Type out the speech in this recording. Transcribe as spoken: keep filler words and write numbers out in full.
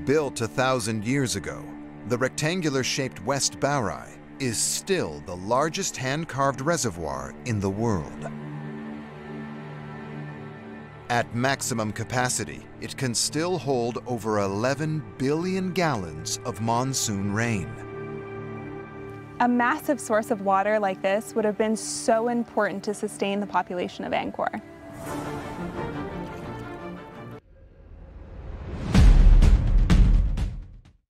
Built a thousand years ago, the rectangular-shaped West Baray is still the largest hand-carved reservoir in the world. At maximum capacity, it can still hold over eleven billion gallons of monsoon rain. A massive source of water like this would have been so important to sustain the population of Angkor.